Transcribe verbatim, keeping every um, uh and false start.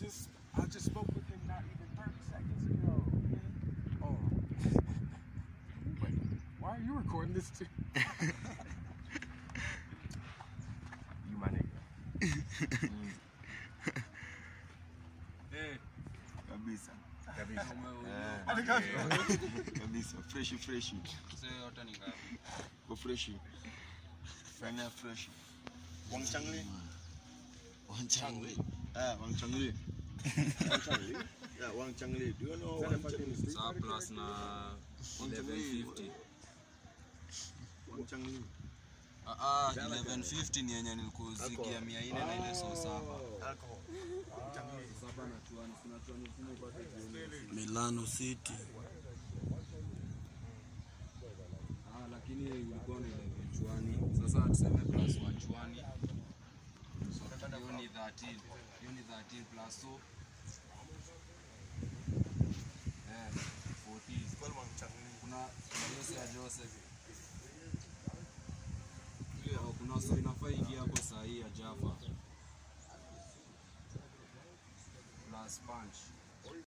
just I just spoke with him not even thirty seconds ago. Oh. Wait, why are you recording this too? You my nigga. Hey. Kabisa. Kabisa. Kabisa. Freshy, freshy. Say yote ni ngapi? Go freshy. Fanya freshy. Wang Changli. Wang Changli. Ah, Wang Changli. Wang Changli. Yeah, Wang Changli. Do you know Wang Changli? Surplus na eleven fifty. Wang Changli. Ah ah, eleven fifty ni yenye nilikuzikia mia nne na ile so saba. Alcohol. Changli. Saba na chuani, kuna chuani fumo pale jioni. Milano City. Ah, lakini ulikuwa na eleven chuani. Sasa tuseme plus one chuani. So hiyo ni thirteen. Hiyo ni thirteen plus so eh fourteen. Kuna Jose ya Joseph. Oh, kuna so inafaa ingia hapo saa hii ya Java. Plus punch.